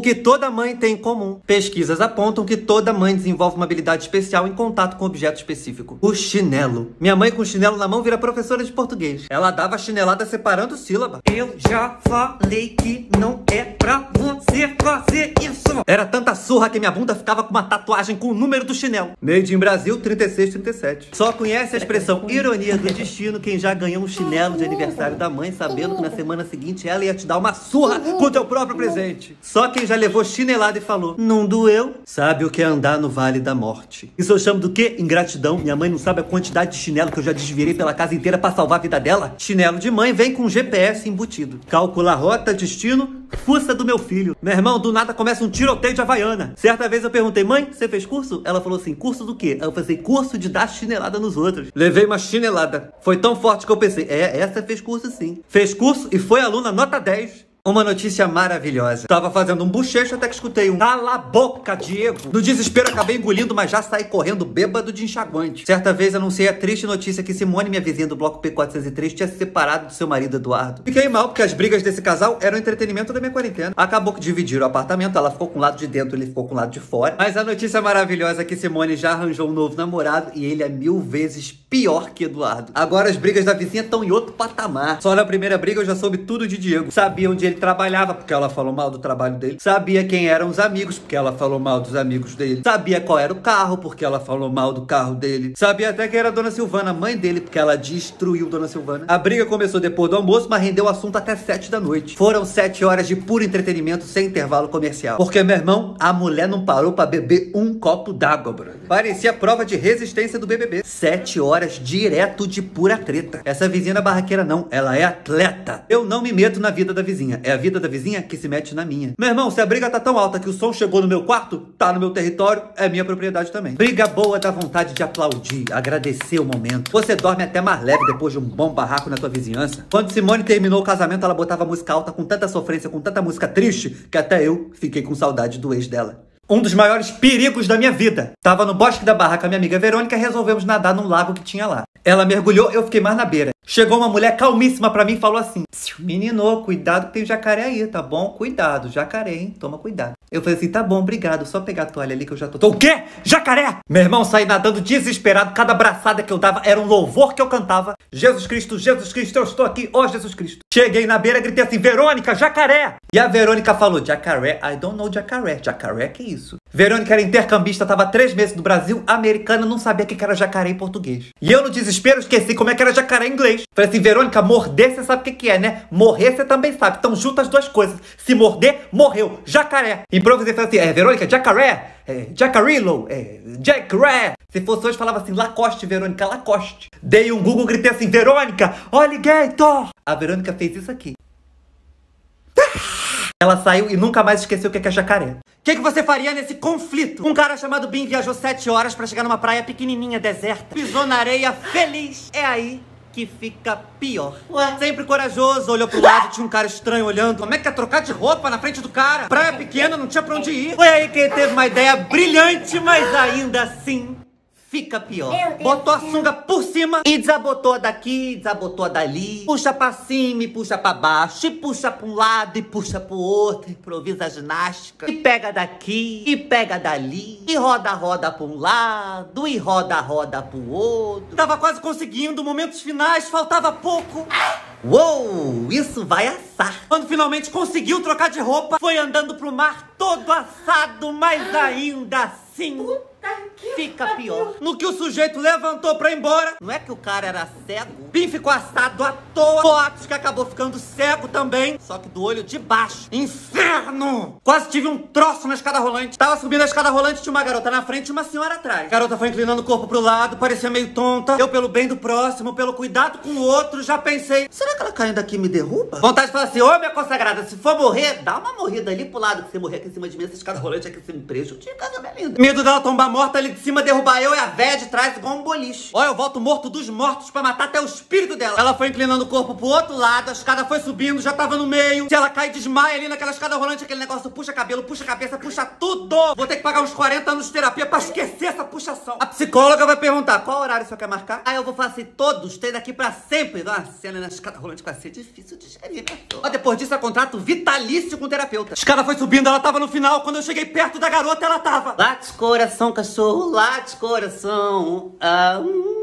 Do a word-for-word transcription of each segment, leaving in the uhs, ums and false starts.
que toda mãe tem em comum. Pesquisas apontam que toda mãe desenvolve uma habilidade especial em contato com um objeto específico. O chinelo. Minha mãe com o chinelo na mão vira professora de português. Ela dava chinelada separando sílaba. Eu já falei que não é pra você fazer isso. Era tanta surra que minha bunda ficava com uma tatuagem com o número do chinelo. Made in Brasil, trinta e seis, trinta e sete. Só conhece a expressão ironia do destino quem já ganhou um chinelo de aniversário da mãe, sabendo que na semana seguinte ela ia te dar uma surra com o teu próprio presente. Só quem já levou chinelada e falou, não doeu, sabe o que é andar no vale da morte. Isso eu chamo do quê? Ingratidão. Minha mãe não sabe a quantidade de chinelo que eu já desvirei pela casa inteira pra salvar a vida dela. Chinelo de mãe vem com G P S embutido. Calcula rota, destino, fuça do meu filho. Meu irmão, do nada começa um tiroteio de Havaiana. Certa vez eu perguntei, mãe, você fez curso? Ela falou assim, curso do quê? Aí eu falei, curso de dar chinelada nos outros. Levei uma chinelada. Foi tão forte que eu pensei, é, essa fez curso sim. Fez curso e foi aluna nota dez. Uma notícia maravilhosa. Tava fazendo um bochecho até que escutei um cala a boca, Diego. No desespero acabei engolindo, mas já saí correndo bêbado de enxaguante. Certa vez anunciei a triste notícia que Simone, minha vizinha do bloco P quatrocentos e três, tinha se separado do seu marido Eduardo. Fiquei mal porque as brigas desse casal eram entretenimento da minha quarentena. Acabou que dividiram o apartamento, ela ficou com o lado de dentro, ele ficou com o lado de fora. Mas a notícia maravilhosa é que Simone já arranjou um novo namorado e ele é mil vezes pior que Eduardo. Agora as brigas da vizinha estão em outro patamar. Só na primeira briga eu já soube tudo de Diego. Sabia onde ele trabalhava, porque ela falou mal do trabalho dele. Sabia quem eram os amigos, porque ela falou mal dos amigos dele. Sabia qual era o carro, porque ela falou mal do carro dele. Sabia até quem era a Dona Silvana, mãe dele, porque ela destruiu Dona Silvana. A briga começou depois do almoço, mas rendeu o assunto até sete da noite. Foram sete horas de puro entretenimento sem intervalo comercial. Porque, meu irmão, a mulher não parou pra beber um copo d'água, brother. Parecia prova de resistência do B B B. Sete horas direto de pura treta. Essa vizinha da barraqueira não, ela é atleta. Eu não me meto na vida da vizinha. É a vida da vizinha que se mete na minha. Meu irmão, se a briga tá tão alta que o som chegou no meu quarto, tá no meu território, é minha propriedade também. Briga boa dá vontade de aplaudir, agradecer o momento. Você dorme até mais leve depois de um bom barraco na tua vizinhança. Quando Simone terminou o casamento, ela botava música alta com tanta sofrência, com tanta música triste, que até eu fiquei com saudade do ex dela. Um dos maiores perigos da minha vida. Tava no Bosque da Barra com a minha amiga Verônica e resolvemos nadar num lago que tinha lá. Ela mergulhou, eu fiquei mais na beira. Chegou uma mulher calmíssima pra mim e falou assim, menino, cuidado que tem jacaré aí, tá bom? Cuidado, jacaré, hein? Toma cuidado. Eu falei assim, tá bom, obrigado, só pegar a toalha ali que eu já tô... tô... O quê? Jacaré? Meu irmão, saí nadando desesperado, cada abraçada que eu dava era um louvor que eu cantava. Jesus Cristo, Jesus Cristo, eu estou aqui, ó Jesus Cristo. Cheguei na beira, gritei assim, Verônica, jacaré! E a Verônica falou, jacaré, I don't know jacaré. Jacaré, que isso? Verônica era intercambista, tava três meses no Brasil, americana, não sabia o que era jacaré em português. E eu no desespero esqueci como é que era jacaré em inglês. Falei assim, Verônica, morder você sabe o que que é, né? Morrer você também sabe, então junta as duas coisas. Se morder, morreu, jacaré. Improvisei, falei assim, é, Verônica, jacaré, é, jacarillo, é, jacaré. Se fosse hoje, falava assim, Lacoste, Verônica, Lacoste. Dei um Google, gritei assim, Verônica, alligator. A Verônica fez isso aqui. Ela saiu e nunca mais esqueceu o que é jacaré. O que, que você faria nesse conflito? Um cara chamado Bim viajou sete horas pra chegar numa praia pequenininha, deserta. Pisou na areia feliz. É aí que fica pior. Ué? Sempre corajoso, olhou pro lado, tinha um cara estranho olhando. Como é que é trocar de roupa na frente do cara? Praia pequena, não tinha pra onde ir. Foi aí que ele teve uma ideia brilhante, mas ainda assim... fica pior. Botou a sunga por cima e desabotou daqui, desabotou dali. Puxa pra cima e puxa pra baixo. E puxa pra um lado e puxa pro outro. Improvisa a ginástica. E pega daqui e pega dali. E roda, roda pra um lado. E roda, roda pro outro. Tava quase conseguindo. Momentos finais, faltava pouco. Uou, isso vai assar. Quando finalmente conseguiu trocar de roupa, foi andando pro mar todo assado, mas ainda assim... fica pior. No que o sujeito levantou pra ir embora, não é que o cara era cego? Bim ficou assado à toa. Fotos que acabou ficando cego também, só que do olho de baixo. Inferno! Quase tive um troço na escada rolante. Tava subindo a escada rolante, tinha uma garota na frente e uma senhora atrás. A garota foi inclinando o corpo pro lado, parecia meio tonta. Eu, pelo bem do próximo, pelo cuidado com o outro, já pensei, será que ela caindo aqui me derruba? Vontade de falar assim, ô minha consagrada, se for morrer, dá uma morrida ali pro lado, que você morrer aqui em cima de mim, essa escada rolante aqui, você me prejudica, minha linda. Medo dela tombar morta ali de cima, derrubar eu e a véia de trás igual um boliche. Olha, eu volto morto dos mortos pra matar até o espírito dela. Ela foi inclinando o corpo pro outro lado, a escada foi subindo, já tava no meio. Se ela cai, desmaia ali naquela escada rolante, aquele negócio puxa cabelo, puxa cabeça, puxa tudo. Vou ter que pagar uns quarenta anos de terapia pra esquecer essa puxação. A psicóloga vai perguntar, qual horário você quer marcar? Aí eu vou falar assim, todos, tem daqui pra sempre. Uma cena na escada rolante vai ser difícil de gerir, né? Ó, depois disso, é contrato vitalício com o terapeuta. A escada foi subindo, ela tava no final. Quando eu cheguei perto da garota, ela tava... Late coração, cachorro, late coração. Ah,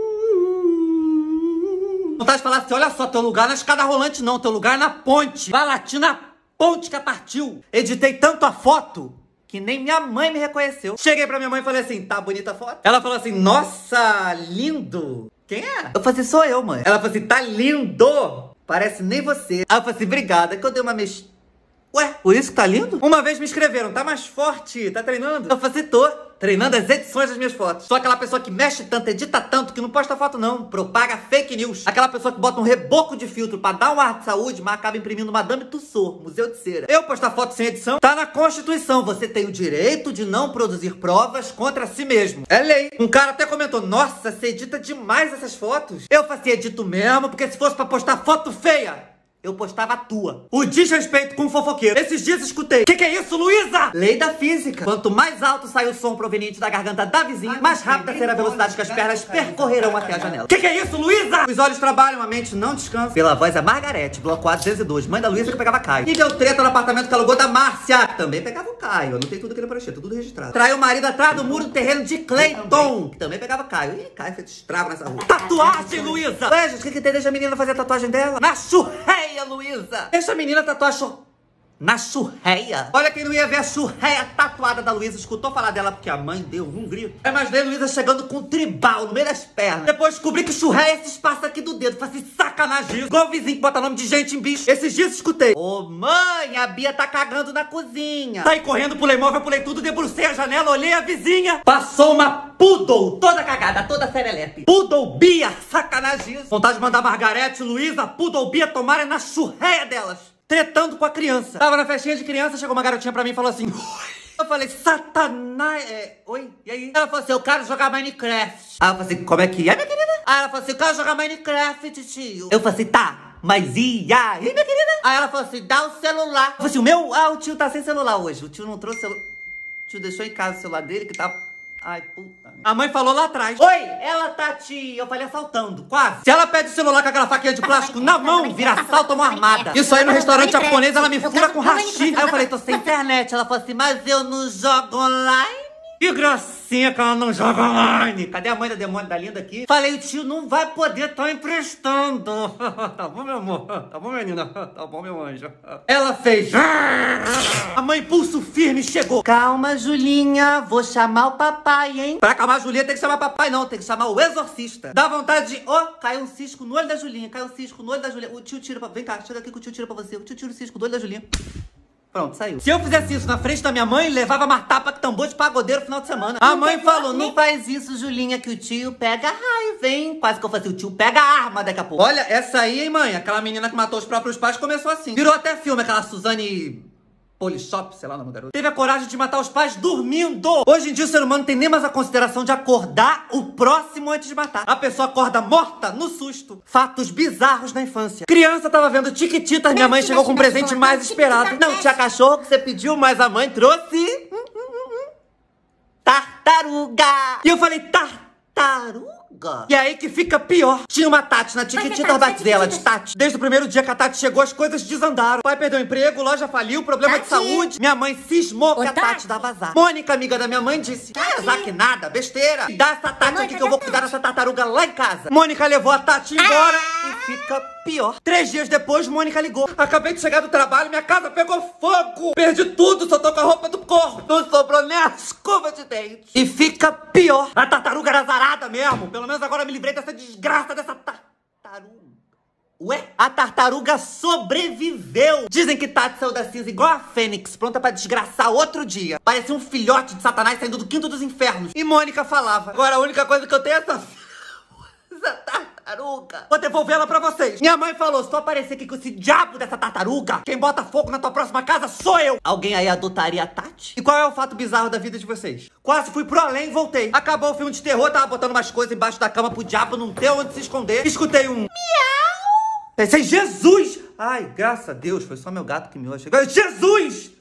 hum... Vontade de falar assim, olha só, teu lugar na escada rolante não, teu lugar na ponte. Vai latir na ponte que partiu. Editei tanto a foto que nem minha mãe me reconheceu. Cheguei pra minha mãe e falei assim, tá bonita a foto? Ela falou assim, nossa, lindo. Quem é? Eu falei assim, sou eu, mãe. Ela falou assim, tá lindo. Parece nem você. Aí eu falei assim, obrigada, que eu dei uma mex... Ué, por isso que tá lindo? Uma vez me escreveram, tá mais forte, tá treinando? Eu falei assim, tô. Treinando as edições das minhas fotos. Sou aquela pessoa que mexe tanto, edita tanto, que não posta foto não. Propaga fake news. Aquela pessoa que bota um reboco de filtro pra dar um ar de saúde, mas acaba imprimindo Madame Tussauds, Museu de Cera. Eu postar foto sem edição, tá na Constituição. Você tem o direito de não produzir provas contra si mesmo. É lei. Um cara até comentou, nossa, você edita demais essas fotos. Eu falei assim, edito mesmo, porque se fosse pra postar foto feia, eu postava a tua. O desrespeito com o fofoqueiro. Esses dias escutei. Que que é isso, Luísa? Lei da física. Quanto mais alto sai o som proveniente da garganta da vizinha, Ai, mais rápida será a velocidade que as pernas percorrerão até a janela. Que que é isso, Luísa? Os olhos trabalham, a mente não descansa. Pela voz é Margarete, bloco A duzentos e dois, mãe da Luísa que pegava Caio. E deu treta no apartamento que alugou da Márcia, que também pegava o Caio. Eu anotei tudo aqui na prancheta, tudo registrado. Traiu o marido atrás do muro do terreno de Cleiton, que também pegava Caio. Ih, Caio fez estrago nessa rua. Tatuagem, Luísa! Ué, gente, o que que tem? Deixa a menina fazer a tatuagem dela? Na churreia, Luísa! Deixa a menina tatuar chur... na churreia. Olha quem não ia ver a churreia tatuada da Luísa. Escutou falar dela porque a mãe deu um grito. Eu imaginei a Luísa chegando com um tribal no meio das pernas. Depois descobri que churreia é esse espaço aqui do dedo. Falei assim, sacanagem isso. Igual o vizinho que bota nome de gente em bicho. Esses dias escutei. Ô mãe, a Bia tá cagando na cozinha. Saí correndo, pulei móvel, pulei tudo, debrucei a janela, olhei a vizinha. Passou uma poodle, toda cagada, toda serelepe. Poodle Bia, sacanagem isso. Vontade de mandar Margarete, Luísa, Poodle Bia tomarem na churreia delas. Tretando com a criança. Tava na festinha de criança, chegou uma garotinha pra mim e falou assim... Eu falei, satanás... É, oi, e aí? Ela falou assim, eu quero jogar Minecraft. Aí eu falei assim, como é que é, minha querida? Aí ela falou assim, eu quero jogar Minecraft, tio. Eu falei assim, tá, mas e aí, minha querida? Aí ela falou assim, dá o celular. Eu falei assim, o meu... Ah, o tio tá sem celular hoje. O tio não trouxe celular... O tio deixou em casa o celular dele que tava... Ai, puta. A mãe falou lá atrás. Oi, ela tá te... Eu falei assaltando, quase. Se ela pede o celular com aquela faquinha de plástico na mão, vira assalto ou uma armada. Isso aí no restaurante japonês, ela me fura com hashi. Aí eu falei, tô sem internet. Ela falou assim, mas eu não jogo online. Que gracinha que ela não joga online. Cadê a mãe da demônio da linda aqui? Falei, o tio não vai poder tá emprestando. Tá bom, meu amor? Tá bom, menina? Tá bom, meu anjo? Ela fez... A mãe, pulso firme, chegou. Calma, Julinha, vou chamar o papai, hein? Pra acalmar a Julinha tem que chamar papai, não. Tem que chamar o exorcista. Dá vontade de... Ó, oh, caiu um cisco no olho da Julinha. Caiu um cisco no olho da Julinha. O tio tira pra... Vem cá, chega aqui que o tio tira pra você. O tio tira o cisco do olho da Julinha. Pronto, saiu. Se eu fizesse isso na frente da minha mãe, levava mais tapa que tambor de pagodeiro no final de semana. A mãe falou, não faz isso, Julinha, que o tio pega raio, vem. Quase que eu falei, o tio pega arma daqui a pouco. Olha, essa aí, hein, mãe? Aquela menina que matou os próprios pais começou assim. Virou até filme, aquela Suzane... Polishop, sei lá o nome da garota. Teve a coragem de matar os pais dormindo. Hoje em dia o ser humano não tem nem mais a consideração de acordar o próximo antes de matar. A pessoa acorda morta no susto. Fatos bizarros na infância. Criança tava vendo Tiquititas, minha mãe chegou com um presente mais esperado. Não tinha cachorro que você pediu, mas a mãe trouxe... tartaruga. E eu falei, tartaruga? E aí que fica pior. Tinha uma Tati na Tiquititas, batizei ela de Tati. Desde o primeiro dia que a Tati chegou, as coisas desandaram. O pai perdeu o emprego, loja faliu, problema Tati. de saúde. Minha mãe cismou que a Tati dava azar. Mônica, amiga da minha mãe, disse, ah, azar que nada, besteira. Dá essa Tati aqui que eu vou cuidar dessa tartaruga lá em casa. Mônica levou a Tati embora e fica pior. Três dias depois, Mônica ligou. Acabei de chegar do trabalho, minha casa pegou fogo. Perdi tudo, só tô com a roupa do corpo. Não sobrou nem a escova de dente. E fica pior. A tartaruga era azarada mesmo. Pelo menos agora eu me livrei dessa desgraça dessa tartaruga. Ué? A tartaruga sobreviveu. Dizem que Tati saiu da cinza igual a Fênix, pronta pra desgraçar outro dia. Parecia um filhote de Satanás saindo do quinto dos infernos. E Mônica falava, agora a única coisa que eu tenho é essa... essa tartaruga. Vou devolver ela pra vocês. Minha mãe falou, se tu aparecer aqui com esse diabo dessa tartaruga, quem bota fogo na tua próxima casa sou eu. Alguém aí adotaria a Tati? E qual é o fato bizarro da vida de vocês? Quase fui pro além e voltei. Acabou o filme de terror, tava botando umas coisas embaixo da cama pro diabo não ter onde se esconder. Escutei um... miau. Pensei, Jesus! Ai, graças a Deus, foi só meu gato que miou. Chegou. Jesus!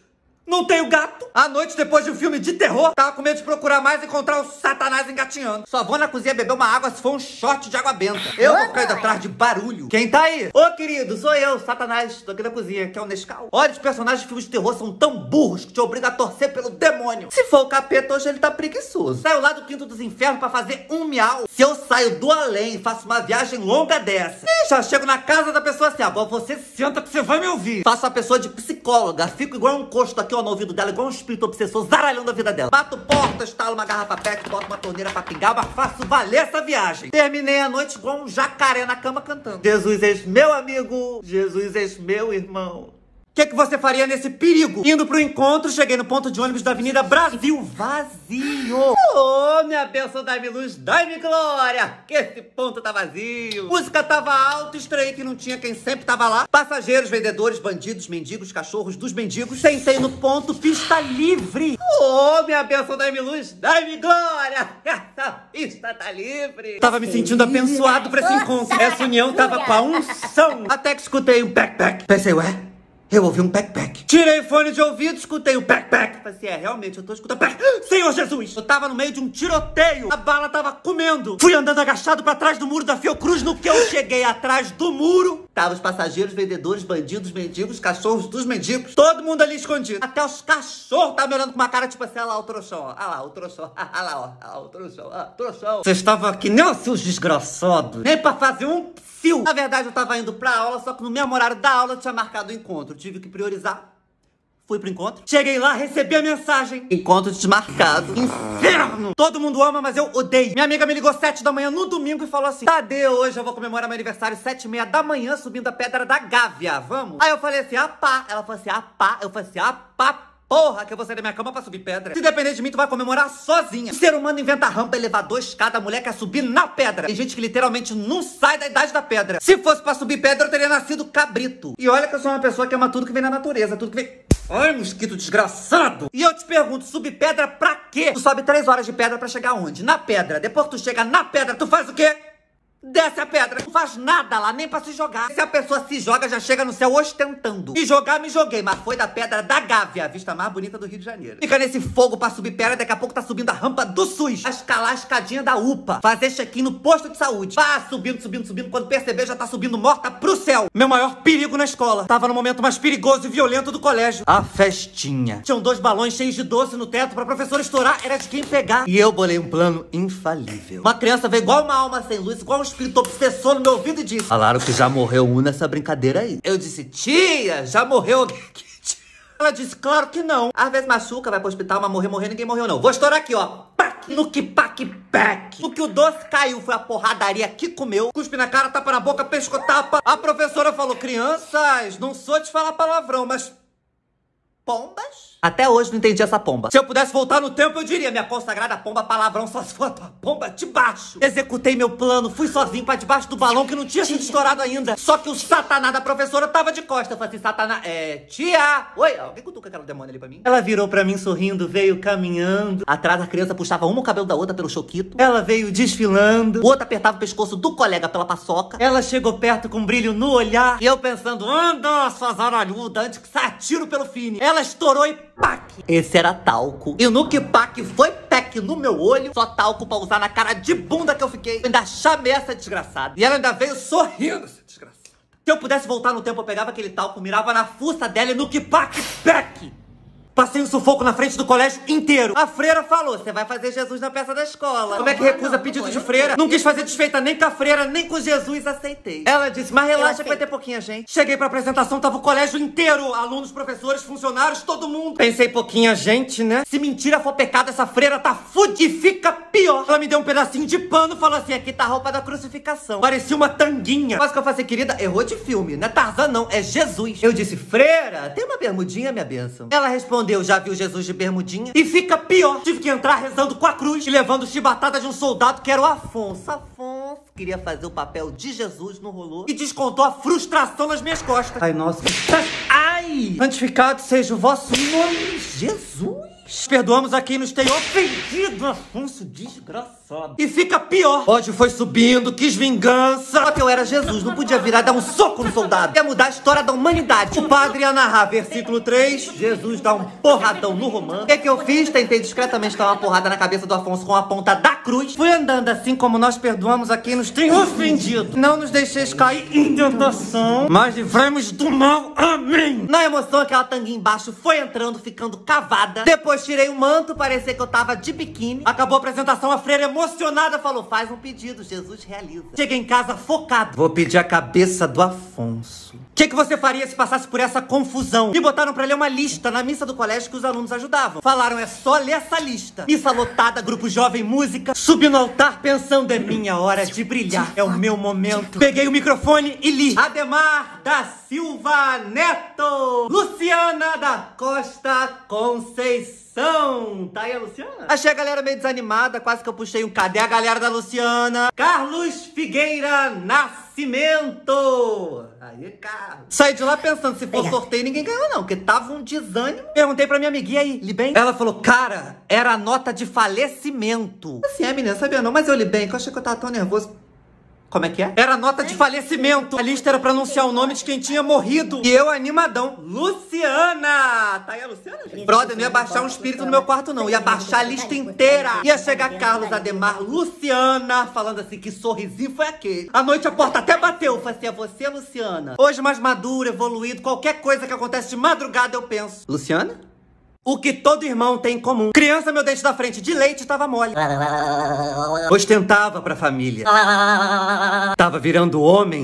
Não tenho gato. À noite, depois de um filme de terror, tava com medo de procurar mais e encontrar o Satanás engatinhando. Só vou na cozinha beber uma água se for um shot de água benta. Eu vou ficar indo atrás de barulho. Quem tá aí? Ô, querido, sou eu, Satanás. Tô aqui na cozinha, que é o Nescau. Olha, os personagens de filmes de terror são tão burros que te obrigam a torcer pelo demônio. Se for o capeta, hoje ele tá preguiçoso. Saiu lá do quinto dos infernos pra fazer um miau. Se eu saio do além e faço uma viagem longa dessa, e já chego na casa da pessoa assim, agora você senta que você vai me ouvir. Faço a pessoa de psicóloga, fico igual um encosto aqui, ó, no ouvido dela, igual um espírito obsessor, zaralhando a vida dela. Bato porta, estalo uma garrafa pet, boto uma torneira pra pingar, mas faço valer essa viagem. Terminei a noite igual um jacaré na cama cantando: Jesus és meu amigo, Jesus és meu irmão. O que, que você faria nesse perigo? Indo pro encontro, cheguei no ponto de ônibus da Avenida Brasil, vazio. Ô, oh, minha bênção, dai-me luz, dai-me glória, que esse ponto tá vazio. Música tava alta, estranhei que não tinha quem sempre tava lá. Passageiros, vendedores, bandidos, mendigos, cachorros dos mendigos. Sentei no ponto, pista livre. Ô, oh, minha bênção, dai-me luz, dai-me glória, essa pista tá livre. Tava me sentindo abençoado pra esse encontro. Essa união tava com a unção. Até que escutei um backpack. Pensei, ué? Eu ouvi um backpack. Tirei o fone de ouvido, escutei o backpack. Falei assim, é, realmente, eu tô escutando. Senhor Jesus! Eu tava no meio de um tiroteio. A bala tava comendo. Fui andando agachado pra trás do muro da Fiocruz. No que eu cheguei atrás do muro, tava os passageiros, vendedores, bandidos, mendigos, cachorros dos mendigos. Todo mundo ali escondido. Até os cachorros estavam me olhando com uma cara tipo assim, olha lá o trouxão, ó. Olha lá o trouxão. Olha lá, ó. Olha lá o trouxão. Olha lá, trouxão. Vocês estavam aqui nem seus desgraçados. Nem pra fazer um psiu. Na verdade, eu tava indo pra aula, só que no mesmo horário da aula eu tinha marcado o encontro. Tive que priorizar. Fui pro encontro. Cheguei lá, recebi a mensagem: encontro desmarcado. Inferno! Todo mundo ama, mas eu odeio. Minha amiga me ligou sete da manhã no domingo e falou assim: Tadeu, hoje eu vou comemorar meu aniversário sete e meia da manhã subindo a Pedra da Gávea. Vamos? Aí eu falei assim, ah pá. Ela falou assim, ah pá. Eu falei assim, ah pá. Porra, que eu vou sair da minha cama pra subir pedra. Se depender de mim, tu vai comemorar sozinha. O ser humano inventa rampa, elevador, escada, a mulher quer subir na pedra. Tem gente que literalmente não sai da idade da pedra. Se fosse pra subir pedra, eu teria nascido cabrito. E olha que eu sou uma pessoa que ama tudo que vem na natureza, tudo que vem... Ai, mosquito desgraçado! E eu te pergunto, subir pedra pra quê? Tu sobe três horas de pedra pra chegar onde? Na pedra. Depois que tu chega na pedra, tu faz o quê? Desce a pedra. Não faz nada lá, nem pra se jogar. Se a pessoa se joga, já chega no céu ostentando. E jogar, me joguei, mas foi da Pedra da Gávea, a vista mais bonita do Rio de Janeiro. Fica nesse fogo pra subir pedra, daqui a pouco tá subindo a rampa do SUS. A escalar a escadinha da U P A. Fazer check-in no posto de saúde. Pá, subindo, subindo, subindo. Quando perceber, já tá subindo morta pro céu. Meu maior perigo na escola. Tava no momento mais perigoso e violento do colégio. A festinha. Tinham dois balões cheios de doce no teto pra professora estourar. Era de quem pegar. E eu bolei um plano infalível. Uma criança veio igual uma alma sem luz, igual um espírito obsessor no meu ouvido e disse: falaram que já morreu um nessa brincadeira aí. Eu disse: tia, já morreu alguém aqui? Ela disse: claro que não. Às vezes machuca, vai pro hospital, mas morrer, morrer, ninguém morreu não. Vou estourar aqui, ó. Pac! No que pac, pac. No que o doce caiu, foi a porradaria que comeu. Cuspe na cara, tapa na boca, pescotapa. A professora falou: crianças, não sou de falar palavrão, mas... pombas? Até hoje não entendi essa pomba. Se eu pudesse voltar no tempo, eu diria: minha consagrada pomba, palavrão só se for a tua pomba de baixo. Executei meu plano, fui sozinho pra debaixo do balão que não tinha sido estourado ainda. Só que o satanás da professora tava de costas. Eu falei assim: satanás, é... tia! Oi, alguém cutuca aquela demônia ali pra mim? Ela virou pra mim sorrindo, veio caminhando. Atrás a criança puxava uma o cabelo da outra pelo choquito. Ela veio desfilando. O outro apertava o pescoço do colega pela paçoca. Ela chegou perto com um brilho no olhar. E eu pensando: anda, sua zaralhuda, antes que saia tiro pelo fine. Ela estourou e pac! Esse era talco. E no que pac foi pec no meu olho, só talco pra usar na cara de bunda que eu fiquei. Eu ainda chamei essa desgraçada. E ela ainda veio sorrindo, essa desgraçada. Se eu pudesse voltar no tempo, eu pegava aquele talco, mirava na fuça dela e no que pac, pec! Passei um sufoco na frente do colégio inteiro. A freira falou: você vai fazer Jesus na peça da escola. Como é que recusa pedido de freira? Não quis fazer desfeita nem com a freira, nem com Jesus, aceitei. Ela disse: mas relaxa que vai ter pouquinha gente. Cheguei pra apresentação, tava o colégio inteiro. Alunos, professores, funcionários, todo mundo. Pensei: pouquinha gente, né? Se mentira for pecado, essa freira tá fudifica pior. Ela me deu um pedacinho de pano e falou assim: aqui tá a roupa da crucificação. Parecia uma tanguinha. Quase que eu falei: querida, errou de filme. Não é Tarzan não, é Jesus. Eu disse: freira, tem uma bermudinha, minha bênção? Ela respondeu: eu já vi o Jesus de bermudinha. E fica pior. Tive que entrar rezando com a cruz e levando chibatada de um soldado que era o Afonso. Afonso queria fazer o papel de Jesus, não rolou. E descontou a frustração nas minhas costas. Ai, nossa. Ai! Santificado seja o vosso nome, Jesus. Perdoamos a quem nos tem ofendido, Afonso, desgraçado. E fica pior. Ódio foi subindo, quis vingança. Só que eu era Jesus, não podia virar dar um soco no soldado. Ia mudar a história da humanidade. O padre ia narrar versículo três, Jesus dá um porradão no romano. O que que eu fiz? Tentei discretamente dar uma porrada na cabeça do Afonso com a ponta da cruz. Fui andando assim como nós perdoamos a quem nos tem ofendido. Não nos deixeis cair em tentação, mas livremos do mal. Amém. Na emoção, aquela tanguinha embaixo foi entrando, ficando cavada. Depois tirei o manto, parecia que eu tava de biquíni. Acabou a apresentação, a freira emocionada falou, faz um pedido, Jesus realiza. Cheguei em casa focado. Vou pedir a cabeça do Afonso. O que que você faria se passasse por essa confusão? Me botaram pra ler uma lista na missa do colégio que os alunos ajudavam. Falaram, é só ler essa lista. Missa lotada, grupo jovem, música. Subi no altar pensando, é minha hora de brilhar. É o meu momento. Peguei o microfone e li. Ademar da Silva Neto. Luciana da Costa Conceição. Tá aí a Luciana? Achei a galera meio desanimada, quase que eu puxei um cadê a galera da Luciana? Carlos Figueira Nascimento. Aí, cara. Saí de lá pensando, se for sorteio, ninguém ganhou não, porque tava um desânimo. Perguntei pra minha amiguinha aí, li bem? Ela falou, cara, era a nota de falecimento. Assim, é, menina, sabia não, mas eu li bem, que eu achei que eu tava tão nervoso. Como é que é? Era nota de falecimento. A lista era pra anunciar o nome de quem tinha morrido. E eu, animadão, Luciana. Tá aí a Luciana, gente? Brother, não ia baixar um espírito no meu quarto, não. Ia baixar a lista inteira. Ia chegar Carlos, Ademar, Luciana, falando assim, que sorrisinho foi aquele. À noite a porta até bateu. Eu falei assim, é você, Luciana? Hoje mais maduro, evoluído, qualquer coisa que acontece de madrugada eu penso. Luciana? O que todo irmão tem em comum. Criança, meu dente da frente de leite tava mole. Ostentava pra família. Tava virando homem.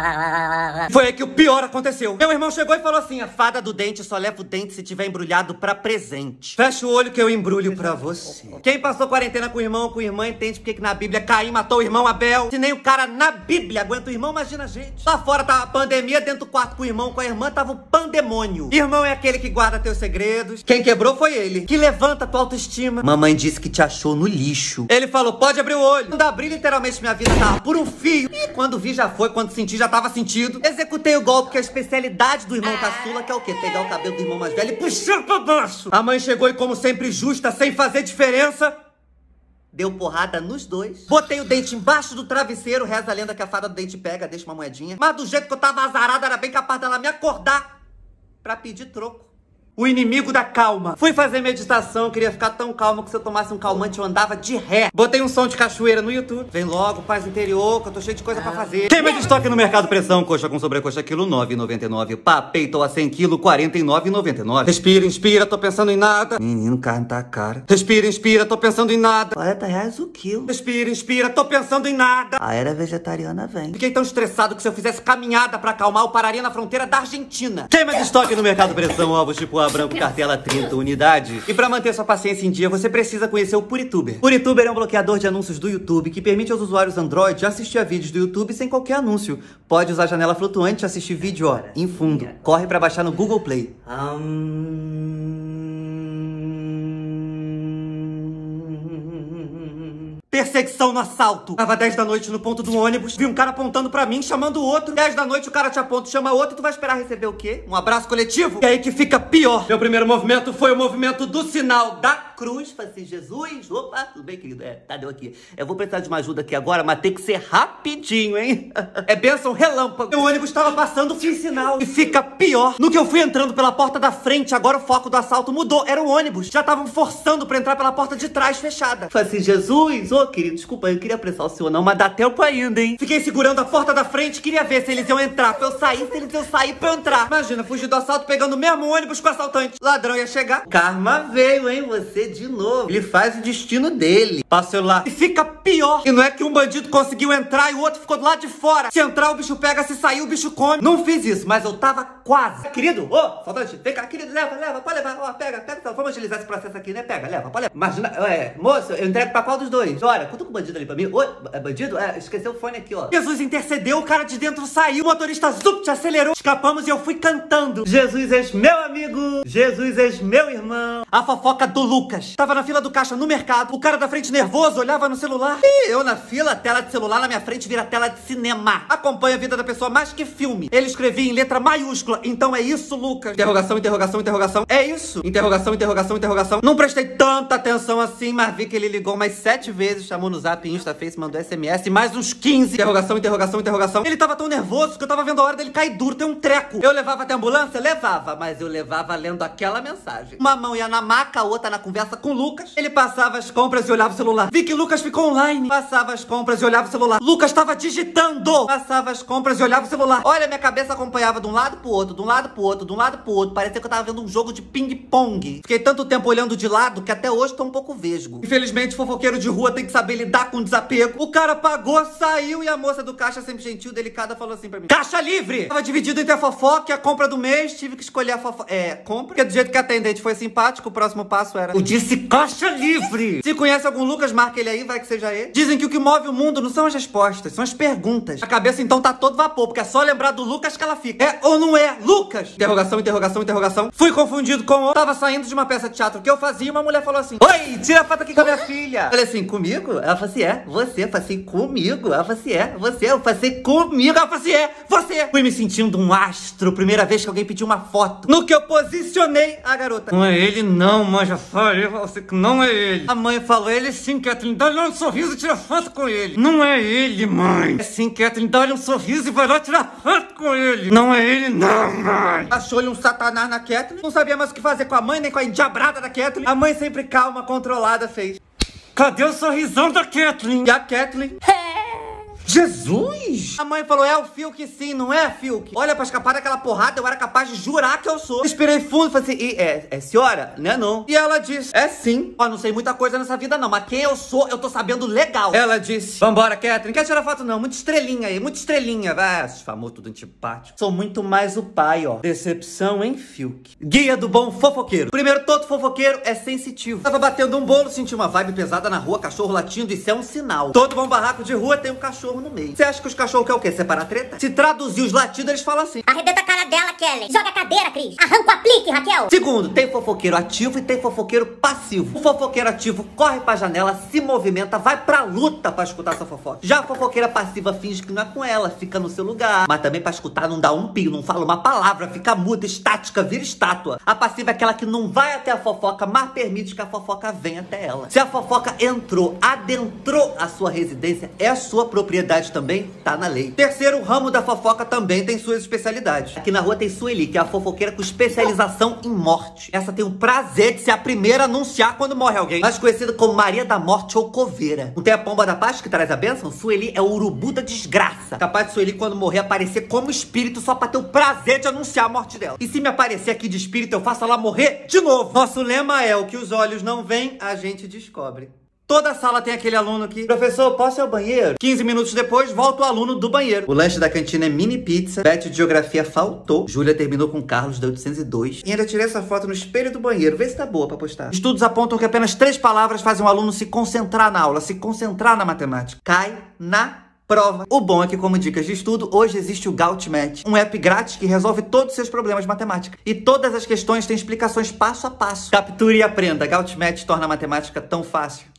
Foi aí que o pior aconteceu. Meu irmão chegou e falou assim, a fada do dente só leva o dente se tiver embrulhado pra presente. Fecha o olho que eu embrulho pra você. Quem passou quarentena com o irmão ou com a irmã entende porque que na Bíblia Caim matou o irmão Abel. Se nem o cara na Bíblia aguenta o irmão, imagina a gente. Lá fora tava a pandemia, dentro do quarto com o irmão, com a irmã tava o pandemônio. Irmão é aquele que guarda teus segredos. Quem quebrou foi ele, que levanta tua autoestima. Mamãe disse que te achou no lixo. Ele falou, pode abrir o olho. Quando abri, literalmente minha vida tava por um fio. E quando vi já foi, quando senti já tava sentido. Executei o golpe, que é a especialidade do irmão caçula, que é o quê? Pegar o cabelo do irmão mais velho e puxar pra baixo. A mãe chegou e, como sempre justa, sem fazer diferença, deu porrada nos dois. Botei o dente embaixo do travesseiro. Reza a lenda que a fada do dente pega, deixa uma moedinha. Mas do jeito que eu tava azarada, era bem capaz dela me acordar pra pedir troco. O inimigo da calma. Fui fazer meditação, eu queria ficar tão calmo que se eu tomasse um calmante eu andava de ré. Botei um som de cachoeira no YouTube. Vem logo, paz interior, que eu tô cheio de coisa pra fazer. Queima de estoque no Mercado Pressão, coxa com sobrecoxa quilo nove reais e noventa e nove centavos. Pá, peito a cem quilos, quarenta e nove reais e noventa e nove centavos. Respira, inspira, tô pensando em nada. Menino, carne tá cara. Respira, inspira, tô pensando em nada. quarenta reais o quilo. Respira, inspira, tô pensando em nada. A era vegetariana vem. Fiquei tão estressado que se eu fizesse caminhada pra acalmar, eu pararia na fronteira da Argentina. Queima de estoque no Mercado Pressão, ovos tipo A branco, cartela trinta unidades. E pra manter sua paciência em dia, você precisa conhecer o Purituber. Purituber é um bloqueador de anúncios do YouTube que permite aos usuários Android assistir a vídeos do YouTube sem qualquer anúncio. Pode usar a janela flutuante e assistir vídeo, ó, em fundo. Corre pra baixar no Google Play. Perseguição no assalto. Tava dez da noite no ponto do ônibus. Vi um cara apontando pra mim, chamando o outro. dez da noite o cara te aponta, chama outro. Tu vai esperar receber o quê? Um abraço coletivo? E aí que fica pior. Meu primeiro movimento foi o movimento do sinal da cruz. Falei assim, Jesus. Opa, tudo bem, querido? É, tá, deu aqui. Eu vou precisar de uma ajuda aqui agora, mas tem que ser rapidinho, hein? É bênção relâmpago. Meu ônibus tava passando, fiz sinal. E fica pior. No que eu fui entrando pela porta da frente, agora o foco do assalto mudou. Era o ônibus. Já estavam forçando pra entrar pela porta de trás fechada. Falei assim, Jesus, ô querido, desculpa, eu não queria apressar o senhor não, mas dá tempo ainda, hein? Fiquei segurando a porta da frente, queria ver se eles iam entrar pra eu sair, se eles iam sair pra eu entrar. Imagina, fugir do assalto pegando o mesmo ônibus com o assaltante. Ladrão ia chegar. Karma veio, hein? Você de novo. Ele faz o destino dele. Passa o celular. E fica pior. E não é que um bandido conseguiu entrar e o outro ficou do lado de fora. Se entrar, o bicho pega, se sair, o bicho come. Não fiz isso, mas eu tava quase. Querido, ô, assaltante, vem cá, querido, leva, leva, pode levar. Ó, pega, pega. Vamos agilizar esse processo aqui, né? Pega, leva, pode levar. Imagina, é, moço, eu entrego pra qual dos dois? Olha, conta com o bandido ali pra mim. Oi, é bandido? É, esqueceu o fone aqui, ó. Jesus intercedeu, o cara de dentro saiu, o motorista zup, te acelerou. Escapamos e eu fui cantando. Jesus és meu amigo, Jesus és meu irmão. A fofoca do Lucas. Lucas tava na fila do caixa no mercado. O cara da frente nervoso olhava no celular. E eu na fila, tela de celular na minha frente vira tela de cinema. Acompanha a vida da pessoa mais que filme. Ele escrevia em letra maiúscula. Então é isso, Lucas. Interrogação, interrogação, interrogação. É isso. Interrogação, interrogação, interrogação. Não prestei tanta atenção assim, mas vi que ele ligou mais sete vezes, chamou no Zap, Insta, Face, mandou S M S, mais uns quinze. Interrogação, interrogação, interrogação. Ele tava tão nervoso que eu tava vendo a hora dele cair duro, ter um treco. Eu levava até a ambulância? Levava, mas eu levava lendo aquela mensagem. Uma mão ia na maca, a outra na conversa com o Lucas. Ele passava as compras e olhava o celular. Vi que Lucas ficou online. Passava as compras e olhava o celular. Lucas tava digitando. Passava as compras e olhava o celular. Olha, minha cabeça acompanhava de um lado pro outro, de um lado pro outro, de um lado pro outro. Parecia que eu tava vendo um jogo de ping-pong. Fiquei tanto tempo olhando de lado que até hoje tô um pouco vesgo. Infelizmente, fofoqueiro de rua tem que saber lidar com desapego. O cara pagou, saiu e a moça do caixa, sempre gentil, delicada, falou assim pra mim: caixa livre! Tava dividido entre a fofoca e a compra do mês. Tive que escolher a fofoca. É, compra. Porque do jeito que a atendente foi simpático, o próximo passo era: eu disse caixa livre! Se conhece algum Lucas, marca ele aí, vai que seja ele. Dizem que o que move o mundo não são as respostas, são as perguntas. A cabeça então tá todo vapor, porque é só lembrar do Lucas que ela fica. É ou não é? Lucas! Interrogação, interrogação, interrogação. Fui confundido com o... Tava saindo de uma peça de teatro que eu fazia e uma mulher falou assim: oi, tira a foto aqui com a minha filha. Falei assim: comigo? Ela falou assim: é, você. Eu falei assim: comigo? Ela falou assim: é, você. Eu falei assim: comigo? Ela falou assim: é, você. Fui me sentindo um astro, primeira vez que alguém pediu uma foto. No que eu posicionei a garota: não é ele não, mãe, já falei pra você que não é ele. A mãe falou: ele sim, Kathleen, dá-lhe um sorriso e tira foto com ele. Não é ele, mãe. É sim, Kathleen, dá-lhe um sorriso e vai lá tirar foto com ele. Não é ele não, mãe. Achou-lhe um satanás na Kathleen. Não sabia mais o que fazer com a mãe, nem com a endiabrada da Kathleen. A mãe sempre calma, controlada, fez: cadê o sorrisão da Kathleen? E a Kathleen: Jesus! A mãe falou: é o Fiuk sim, não é, Fiuk? Olha, pra escapar daquela porrada, eu era capaz de jurar que eu sou. Respirei fundo e falei assim: e, é, é senhora? Né não? E ela disse: é sim. Ó, não sei muita coisa nessa vida não, mas quem eu sou, eu tô sabendo legal. Ela disse: vambora, Kathleen. Quer tirar foto não? Muita estrelinha aí, muita estrelinha. Vai, esses famosos tudo antipático. Sou muito mais o pai, ó. Decepção, hein, Fiuk? Guia do bom fofoqueiro. Primeiro, todo fofoqueiro é sensitivo. Tava batendo um bolo, senti uma vibe pesada na rua, cachorro latindo, isso é um sinal. Todo bom barraco de rua tem um cachorro no meio. Você acha que os cachorros querem o quê? Separar treta? Se traduzir os latidos, eles falam assim: arrebenta a cara dela, Kelly. Joga a cadeira, Cris. Arranca o aplique, Raquel. Segundo, tem fofoqueiro ativo e tem fofoqueiro passivo. O fofoqueiro ativo corre pra janela, se movimenta, vai pra luta pra escutar essa fofoca. Já a fofoqueira passiva finge que não é com ela, fica no seu lugar. Mas também pra escutar não dá um pio, não fala uma palavra, fica muda, estática, vira estátua. A passiva é aquela que não vai até a fofoca, mas permite que a fofoca venha até ela. Se a fofoca entrou, adentrou a sua residência, é a sua propriedade também. Tá na lei. Terceiro, o ramo da fofoca também tem suas especialidades. Aqui na rua tem Sueli, que é a fofoqueira com especialização em morte. Essa tem o prazer de ser a primeira a anunciar quando morre alguém. Mais conhecida como Maria da Morte ou Coveira. Não tem a pomba da paz que traz a bênção? Sueli é o urubu da desgraça. Capaz de Sueli, quando morrer, aparecer como espírito só pra ter o prazer de anunciar a morte dela. E se me aparecer aqui de espírito, eu faço ela morrer de novo. Nosso lema é: o que os olhos não veem, a gente descobre. Toda sala tem aquele aluno que: professor, posso ir ao banheiro? quinze minutos depois, volta o aluno do banheiro. O lanche da cantina é mini pizza. Beth de geografia faltou. Júlia terminou com Carlos da oitocentos e dois. E ainda tirei essa foto no espelho do banheiro. Vê se tá boa pra postar. Estudos apontam que apenas três palavras fazem um aluno se concentrar na aula, se concentrar na matemática: cai na prova. O bom é que, como dicas de estudo, hoje existe o GautMath, um app grátis que resolve todos os seus problemas de matemática. E todas as questões têm explicações passo a passo. Capture e aprenda. GautMath torna a matemática tão fácil.